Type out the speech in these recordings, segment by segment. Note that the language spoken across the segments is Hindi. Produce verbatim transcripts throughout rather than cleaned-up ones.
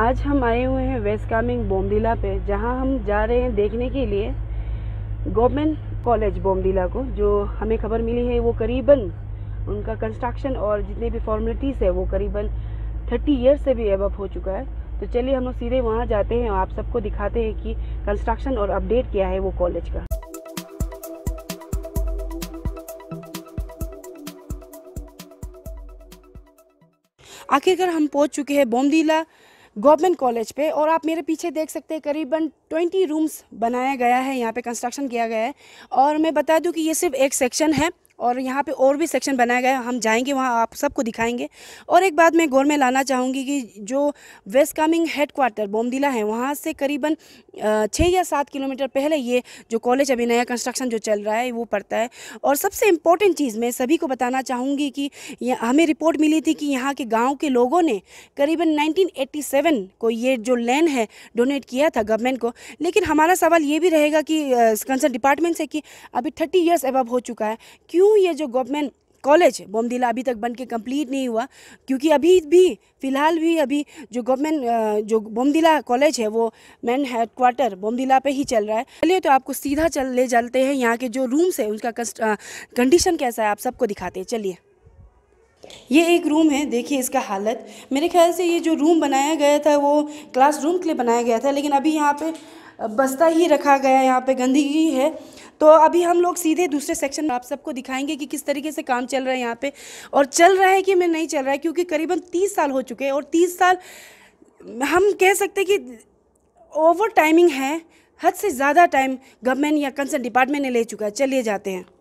आज हम आए हुए हैं वेस्ट कामेंग बोमदीला पे, जहां हम जा रहे हैं देखने के लिए गवर्नमेंट कॉलेज बोमदीला को। जो हमें खबर मिली है वो करीबन उनका कंस्ट्रक्शन और जितने भी फॉर्मेलिटीज़ है वो करीबन थर्टी ईयर्स से भी एबव हो चुका है। तो चलिए हम लोग सीधे वहाँ जाते हैं और आप सबको दिखाते हैं कि कंस्ट्रक्शन और अपडेट क्या है वो कॉलेज का। आखिरकार हम पहुंच चुके हैं बोमदीला गवर्नमेंट कॉलेज पे, और आप मेरे पीछे देख सकते हैं करीबन ट्वेंटी रूम्स बनाया गया है, यहाँ पे कंस्ट्रक्शन किया गया है। और मैं बता दूं कि ये सिर्फ एक सेक्शन है और यहाँ पे और भी सेक्शन बनाया गया है, हम जाएंगे वहाँ, आप सबको दिखाएंगे। और एक बात मैं गौर में लाना चाहूँगी कि जो West Kameng head quarter Bomdila है वहाँ से करीबन छः या सात किलोमीटर पहले ये जो कॉलेज अभी नया कंस्ट्रक्शन जो चल रहा है वो पड़ता है। और सबसे इम्पोर्टेंट चीज़ मैं सभी को बताना चाहूँगी कि हमें रिपोर्ट मिली थी कि यहाँ के गाँव के लोगों ने करीबन नाइनटीन एटी सेवन को ये जो लैंड है डोनेट किया था गवर्नमेंट को। लेकिन हमारा सवाल ये भी रहेगा कि कंसर्न डिपार्टमेंट से कि अभी थर्टी ईयर्स अबव हो चुका है, क्यों ये जो गवर्नमेंट कॉलेज बोमदीला अभी तक बन के कंप्लीट नहीं हुआ? क्योंकि अभी भी फ़िलहाल भी अभी जो गवर्नमेंट जो बोमदीला कॉलेज है वो मेन हेड क्वार्टर बोमदीला पे ही चल रहा है। चलिए तो आपको सीधा चल ले चलते हैं, यहाँ के जो रूम्स है उनका कंडीशन कैसा है आप सबको दिखाते हैं। चलिए, ये एक रूम है, देखिए इसका हालत। मेरे ख्याल से ये जो रूम बनाया गया था वो क्लास रूम के लिए बनाया गया था, लेकिन अभी यहाँ पे बस्ता ही रखा गया है, यहाँ पे गंदगी है। तो अभी हम लोग सीधे दूसरे सेक्शन में आप सबको दिखाएंगे कि किस तरीके से काम चल रहा है यहाँ पे, और चल रहा है कि मैं नहीं चल रहा है, क्योंकि करीबन तीस साल हो चुके हैं और तीस साल हम कह सकते हैं कि ओवर टाइमिंग है, हद से ज़्यादा टाइम गवर्नमेंट या कंसर्न डिपार्टमेंट ने ले चुका है। चलिए जाते हैं।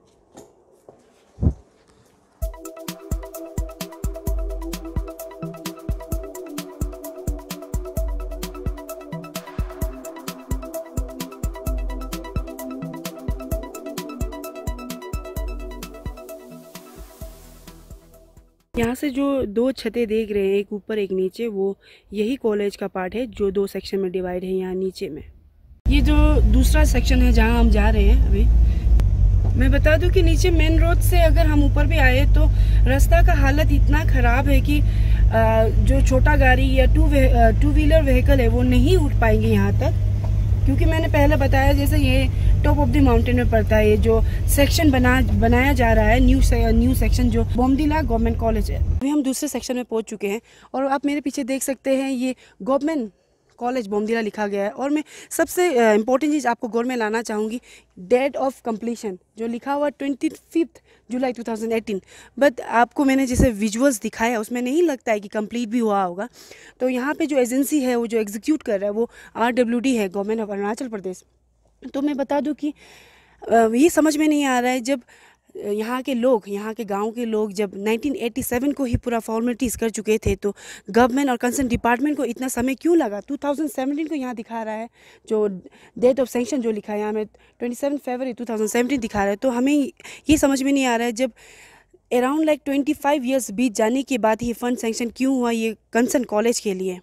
यहाँ से जो दो छतें देख रहे हैं, एक ऊपर एक नीचे, वो यही कॉलेज का पार्ट है जो दो सेक्शन में डिवाइड है। यहाँ नीचे में ये जो दूसरा सेक्शन है जहाँ हम जा रहे हैं अभी, मैं बता दूं कि नीचे मेन रोड से अगर हम ऊपर भी आए तो रास्ता का हालत इतना ख़राब है कि जो छोटा गाड़ी या टू टू व्हीलर व्हीकल है वो नहीं उठ पाएंगे यहाँ तक, क्योंकि मैंने पहले बताया जैसे ये टॉप ऑफ द माउंटेन में पड़ता है। ये जो सेक्शन बना बनाया जा रहा है न्यू से, न्यू सेक्शन जो बोमदीला गवर्नमेंट कॉलेज है। अभी हम दूसरे सेक्शन में पहुंच चुके हैं और आप मेरे पीछे देख सकते हैं ये गवर्नमेंट कॉलेज बोमदीला लिखा गया है। और मैं सबसे इम्पोर्टेंट चीज़ आपको गौर में लाना चाहूँगी, डेट ऑफ कंप्लीशन जो लिखा हुआ twenty fifth July two thousand eighteen, but आपको मैंने जैसे विजुअल्स दिखाया उसमें नहीं लगता है कि कंप्लीट भी हुआ होगा। तो यहाँ पे जो एजेंसी है वो जो एग्जीक्यूट कर रहा है वो आर डब्ल्यू डी है, गवर्नमेंट ऑफ अरुणाचल प्रदेश। तो मैं बता दूँ कि ये समझ में नहीं आ रहा है, जब यहाँ के लोग, यहाँ के गांव के लोग जब नाइनटीन एटी सेवन को ही पूरा फॉर्मेलिटीज़ कर चुके थे, तो गवर्नमेंट और कंसर्न डिपार्टमेंट को इतना समय क्यों लगा? टू थाउजेंड सेवेंटीन को यहाँ दिखा रहा है, जो डेट ऑफ सैंक्शन जो लिखा है यहाँ में twenty seven February two thousand seventeen दिखा रहा है। तो हमें ये समझ में नहीं आ रहा है, जब around like twenty five years बीत जाने के बाद ही फंड सैंक्शन क्यों हुआ ये कंसर्न कॉलेज के लिए।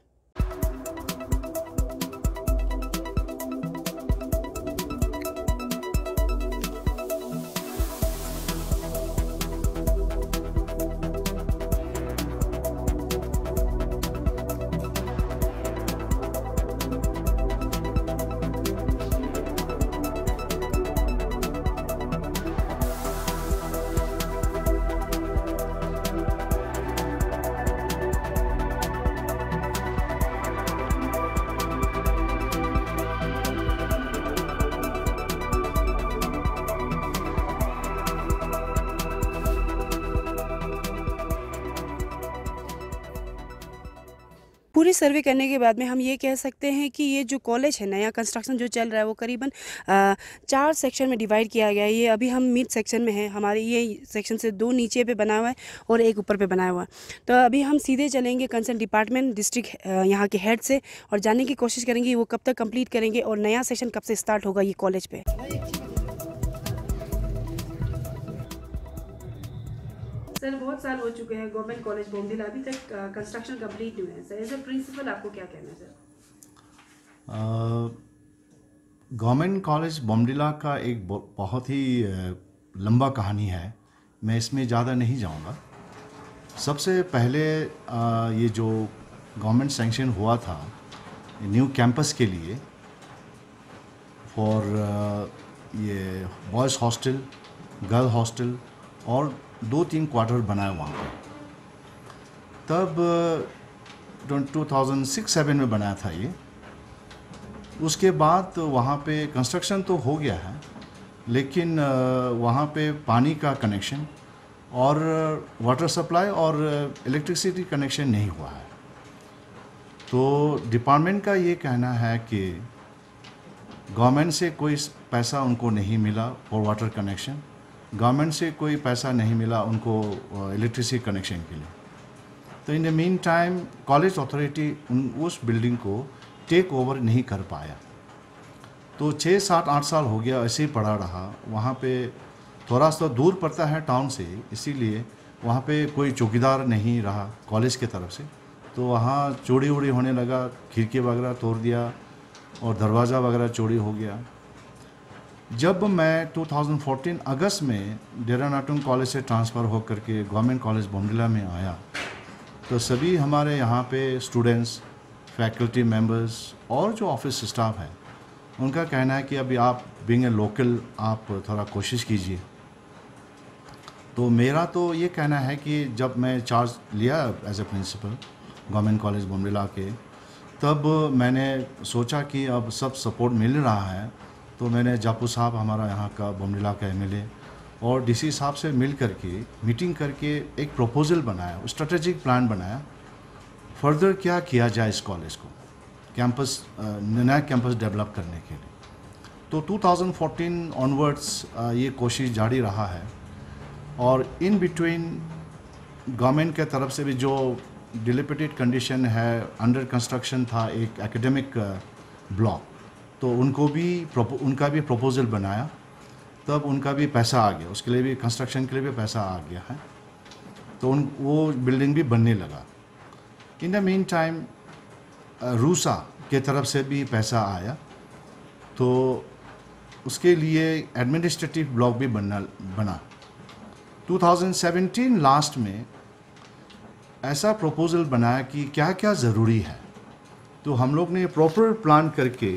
पूरी सर्वे करने के बाद में हम ये कह सकते हैं कि ये जो कॉलेज है, नया कंस्ट्रक्शन जो चल रहा है वो करीबन चार सेक्शन में डिवाइड किया गया है। ये अभी हम मिड सेक्शन में है, हमारे ये सेक्शन से दो नीचे पे बना हुआ है और एक ऊपर पे बनाया हुआ है। तो अभी हम सीधे चलेंगे कंसर्न डिपार्टमेंट डिस्ट्रिक्ट यहाँ के हेड से और जानने की कोशिश करेंगे वो कब तक कंप्लीट करेंगे और नया सेक्शन कब से स्टार्ट होगा ये कॉलेज पे। सर, बहुत साल हो चुके हैं गवर्नमेंट कॉलेज बोमदीला, अभी तक कंस्ट्रक्शन कंप्लीट नहीं है सर। एज ए प्रिंसिपल आपको क्या कहना है सर? गवर्नमेंट कॉलेज बोमदीला का एक बहुत ही लंबा कहानी है, मैं इसमें ज़्यादा नहीं जाऊंगा। सबसे पहले आ, ये जो गवर्नमेंट सैंक्शन हुआ था न्यू कैंपस के लिए फॉर ये बॉयज़ हॉस्टल, गर्ल हॉस्टल और दो तीन क्वार्टर बनाए वहाँ पे। तब टू थाउजेंड सिक्स सेवन में बनाया था ये। उसके बाद तो वहाँ पे कंस्ट्रक्शन तो हो गया है, लेकिन वहाँ पे पानी का कनेक्शन और वाटर सप्लाई और इलेक्ट्रिसिटी कनेक्शन नहीं हुआ है। तो डिपार्टमेंट का ये कहना है कि गवर्नमेंट से कोई पैसा उनको नहीं मिला फॉर वाटर कनेक्शन, गवर्नमेंट से कोई पैसा नहीं मिला उनको इलेक्ट्रिसिटी कनेक्शन के लिए। तो in the mean time college authority उस बिल्डिंग को टेक ओवर नहीं कर पाया। तो छः सात आठ साल हो गया ऐसे ही पड़ा रहा। वहाँ पे थोड़ा सा दूर पड़ता है टाउन से, इसीलिए वहाँ पे कोई चौकीदार नहीं रहा कॉलेज के तरफ से। तो वहाँ चोरी वोरी होने लगा, खिड़की वगैरह तोड़ दिया और दरवाज़ा वगैरह चोरी हो गया। जब मैं टू थाउजेंड फोर्टीन अगस्त में डेरा नाटुंग कॉलेज से ट्रांसफ़र हो करके गवर्नमेंट कॉलेज बोमडिला में आया, तो सभी हमारे यहाँ पे स्टूडेंट्स, फैकल्टी मेंबर्स और जो ऑफिस स्टाफ है, उनका कहना है कि अभी आप बीइंग ए लोकल आप थोड़ा कोशिश कीजिए। तो मेरा तो ये कहना है कि जब मैं चार्ज लिया as a principal government college Bomdila के, तब मैंने सोचा कि अब सब सपोर्ट मिल रहा है, तो मैंने जापू साहब हमारा यहाँ का बोमडिला का एमएलए और डीसी साहब से मिल करके मीटिंग करके एक प्रपोज़ल बनाया, स्ट्रेटेजिक प्लान बनाया, फर्दर क्या किया जाए इस कॉलेज को कैंपस नया कैंपस डेवलप करने के लिए। तो टू थाउजेंड फोर्टीन ऑनवर्ड्स ये कोशिश जारी रहा है और इन बिटवीन गवर्नमेंट के तरफ से भी जो डिलेपिटेड कंडीशन है, अंडर कंस्ट्रक्शन था एक एकेडमिक ब्लॉक, तो उनको भी उनका भी प्रपोज़ल बनाया, तब उनका भी पैसा आ गया, उसके लिए भी कंस्ट्रक्शन के लिए भी पैसा आ गया है, तो उन वो बिल्डिंग भी बनने लगा। In the mean time RUSA के तरफ से भी पैसा आया, तो उसके लिए एडमिनिस्ट्रेटिव ब्लॉक भी बनना बना। टू थाउजेंड सेवेंटीन लास्ट में ऐसा प्रपोज़ल बनाया कि क्या क्या ज़रूरी है, तो हम लोग ने प्रॉपर प्लान करके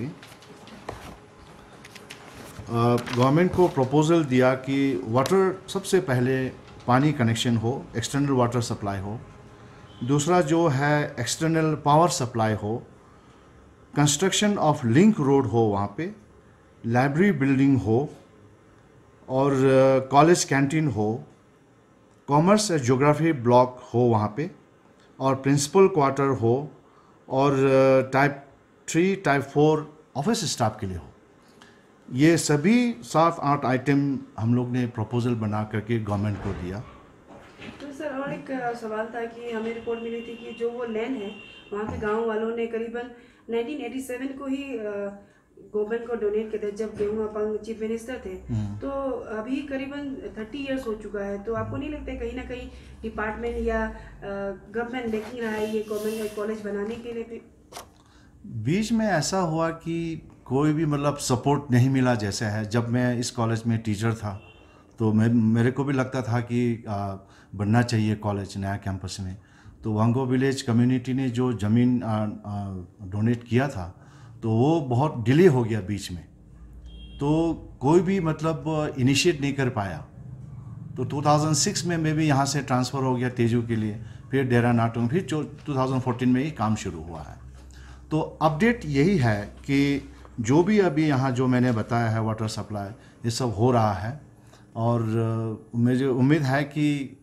गवर्नमेंट को प्रपोज़ल दिया कि वाटर सबसे पहले पानी कनेक्शन हो, एक्सटर्नल वाटर सप्लाई हो, दूसरा जो है एक्सटर्नल पावर सप्लाई हो, कंस्ट्रक्शन ऑफ लिंक रोड हो वहाँ पे, लाइब्रेरी बिल्डिंग हो और कॉलेज कैंटीन हो, कॉमर्स ज्योग्राफी ब्लॉक हो वहाँ पे और प्रिंसिपल क्वार्टर हो और type three type four office staff के लिए हो। ये सभी सात आठ आइटम हम लोग ने प्रपोज़ल बना करके गवर्नमेंट को दिया। तो सर और एक सवाल था कि हमें रिपोर्ट मिली थी कि जो वो लैंड है वहाँ के गांव वालों ने करीबन नाइनटीन एटी सेवन को ही गवर्नमेंट को डोनेट किया था, जब गेहूं अपंग चीफ मिनिस्टर थे। तो अभी करीबन थर्टी इयर्स हो चुका है, तो आपको नहीं लगता है कहीं ना कहीं डिपार्टमेंट या गवर्नमेंट देख रहा है ये गवर्नमेंट कॉलेज बनाने के लिए? बीच में ऐसा हुआ कि कोई भी मतलब सपोर्ट नहीं मिला जैसे है। जब मैं इस कॉलेज में टीचर था तो मैं मेरे को भी लगता था कि आ, बनना चाहिए कॉलेज नया कैंपस में। तो वांगो विलेज कम्युनिटी ने जो ज़मीन डोनेट किया था तो वो बहुत डिले हो गया बीच में, तो कोई भी मतलब इनिशिएट नहीं कर पाया। तो टू थाउजेंड सिक्स में मैं भी यहाँ से ट्रांसफ़र हो गया तेजू के लिए, फिर डेरा नाटुंग, फिर टू थाउजेंड फोर्टीन में ही काम शुरू हुआ है। तो अपडेट यही है कि जो भी अभी यहाँ जो मैंने बताया है वाटर सप्लाई ये सब हो रहा है और मुझे उम्मीद है कि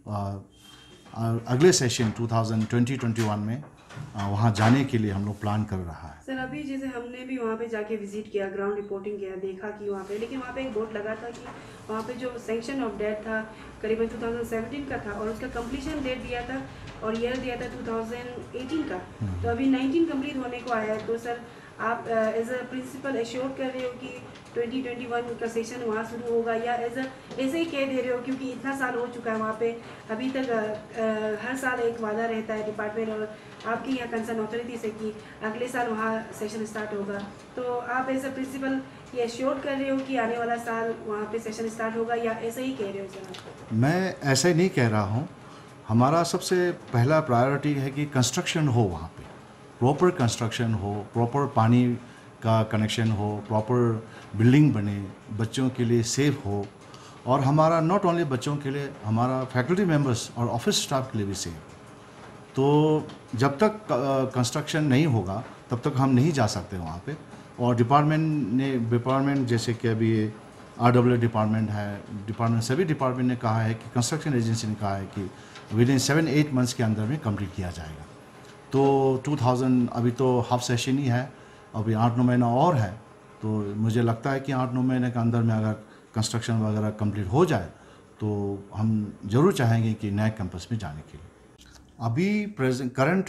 अगले session two thousand twenty one में वहाँ जाने के लिए हम लोग प्लान कर रहा है। सर अभी जैसे हमने भी वहाँ पे जाके विजिट किया, ग्राउंड रिपोर्टिंग किया, देखा कि वहाँ पे, लेकिन वहाँ पे एक बोर्ड लगा था कि वहाँ पे जो सैंक्शन ऑफ डेट था करीबन टू थाउजेंड सेवेंटीन का था और उसका कंप्लीशन डेट दिया था और ईयर दिया था टू थाउजेंड एटीन का, तो अभी नाइनटीन कंप्लीट होने को आया है। तो सर आप एज अ प्रिंसिपल एश्योर कर रहे हो कि ट्वेंटी ट्वेंटी वन का सेशन वहाँ शुरू होगा, या एज अ ऐसे ही कह दे रहे हो क्योंकि इतना साल हो चुका है वहाँ पे, अभी तक आ, आ, हर साल एक वादा रहता है डिपार्टमेंट और आपकी यहाँ कंसर्न अथॉरिटी से कि अगले साल वहाँ सेशन स्टार्ट होगा, तो आप एज अ प्रिंसिपल ये एश्योर कर रहे हो कि आने वाला साल वहाँ पे सेशन स्टार्ट होगा, या ऐसे ही कह रहे हो सर? मैं ऐसे नहीं कह रहा हूँ। हमारा सबसे पहला प्रायोरिटी है कि कंस्ट्रक्शन हो वहाँ पे, प्रॉपर कंस्ट्रक्शन हो, प्रॉपर पानी का कनेक्शन हो, प्रॉपर बिल्डिंग बने, बच्चों के लिए सेफ हो, और हमारा नॉट ओनली बच्चों के लिए, हमारा फैकल्टी मेंबर्स और ऑफिस स्टाफ के लिए भी सेफ। तो जब तक कंस्ट्रक्शन नहीं होगा तब तक हम नहीं जा सकते वहाँ पे। और डिपार्टमेंट ने डिपार्टमेंट जैसे कि अभी आर डब्ल्यू डिपार्टमेंट है, डिपार्टमेंट सभी डिपार्टमेंट ने कहा है कि कंस्ट्रक्शन एजेंसी ने कहा है कि within seven eight months के अंदर में कंप्लीट किया जाएगा। तो टू थाउजेंड अभी तो हाफ सेशन ही है, अभी आठ नौ महीना और है, तो मुझे लगता है कि आठ नौ महीने के अंदर में अगर कंस्ट्रक्शन वगैरह कंप्लीट हो जाए तो हम ज़रूर चाहेंगे कि नए कैंपस में जाने के लिए। अभी प्रेजेंट करंट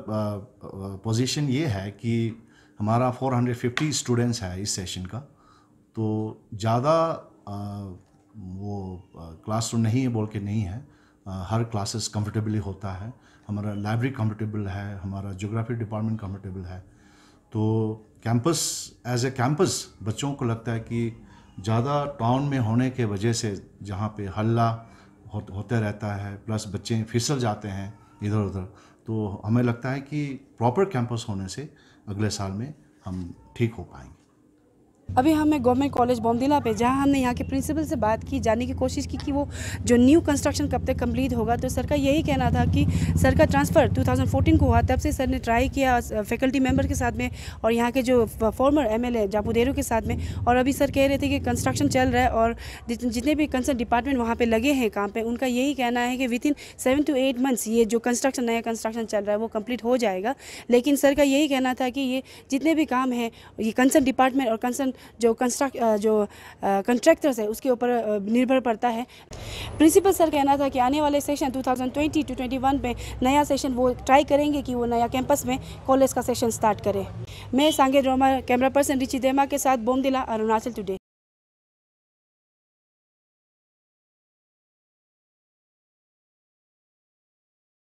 पोजीशन ये है कि हमारा चार सौ पचास स्टूडेंट्स है इस सेशन का, तो ज़्यादा वो क्लासरूम नहीं है बोल के नहीं है, आ, हर क्लासेस कंफर्टेबली होता है, हमारा लाइब्रेरी कंफर्टेबल है, हमारा ज्योग्राफी डिपार्टमेंट कंफर्टेबल है। तो कैंपस एज ए कैंपस बच्चों को लगता है कि ज़्यादा टाउन में होने के वजह से जहाँ पे हल्ला हो, होते रहता है, प्लस बच्चे फिसल जाते हैं इधर उधर, तो हमें लगता है कि प्रॉपर कैंपस होने से अगले साल में हम ठीक हो पाएंगे। अभी हमें गवर्नमेंट कॉलेज बोमदीला पे, जहां हमने यहाँ के प्रिंसिपल से बात की, जानने की कोशिश की कि वो जो न्यू कंस्ट्रक्शन कब तक कंप्लीट होगा। तो सर का यही कहना था कि सर का ट्रांसफ़र दो हज़ार चौदह को हुआ, तब से सर ने ट्राई किया फैकल्टी मेंबर के साथ में और यहाँ के जो फॉर्मर एमएलए जापुदेरो के साथ में, और अभी सर कह रहे थे कि कंस्ट्रक्शन चल रहा है और जितने भी कंसर्न डिपार्टमेंट वहाँ पर लगे हैं काम पर, उनका यही कहना है कि within seven to eight months ये जो कंस्ट्रक्शन नया कंस्ट्रक्शन चल रहा है वो कम्प्लीट हो जाएगा। लेकिन सर का यही कहना था कि ये जितने भी काम हैं ये कंसर्न डिपार्टमेंट और कंसर्न जो कंस्ट्रक्ट जो कंट्रैक्टर्स है उसके ऊपर निर्भर पड़ता है। प्रिंसिपल सर कहना था कि आने वाले सेशन दो हज़ार बीस टू इक्कीस में नया सेशन वो ट्राई करेंगे कि वो नया कैंपस में कॉलेज का सेशन स्टार्ट करें। मैं सांगे ड्रामा कैमरा पर्सन रिची देमा के साथ बोमदिला, अरुणाचल टुडे।